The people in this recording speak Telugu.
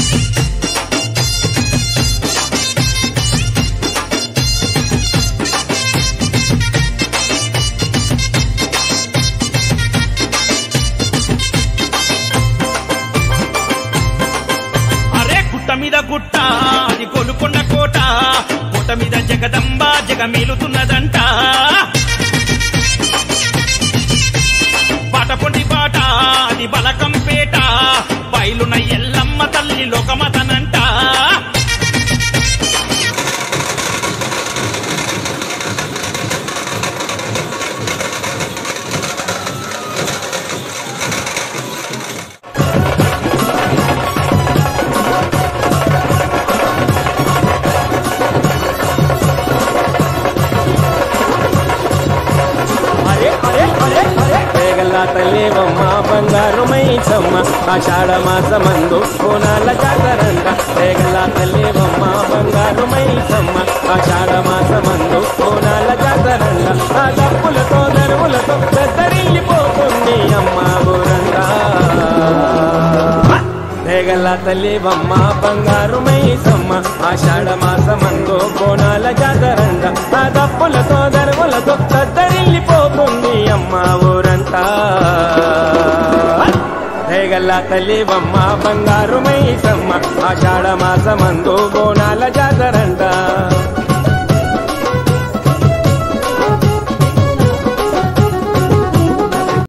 గుట్ట అది గోలుకొండ కోట కోట మీద జగదంబ జగమేలుతున్నదంట పాటపొంటి పాట అది బలకంపేట బయలున ఎల్లమ్మ తల్లి లోకమతనంట తల్లివమ్మ బంగారు మైసమ్మ ఆషాఢ మాసమందు కోనాల జాతరంట రేగల తల్లివమ్మ బంగారు మైసమ్మ ఆషాఢ మాసమందు కోనాల జాతరంట ఆ దప్పులతో దరువులతో దద్దరిల్లిపోతుంది అమ్మ ఊరంతా రేగల తల్లివమ్మ బంగారు మైసమ్మ ఆషాఢ మాసమందు కోనాల జాతరంట ఆ దప్పులతో దరువులతో దద్దరిల్లిపోతుంది అమ్మ ఊరంతా రేగల్ల తల్లివమ్మ బంగారు మైసమ్మ ఆషాఢ మాసమందు బోనాల జాతరంట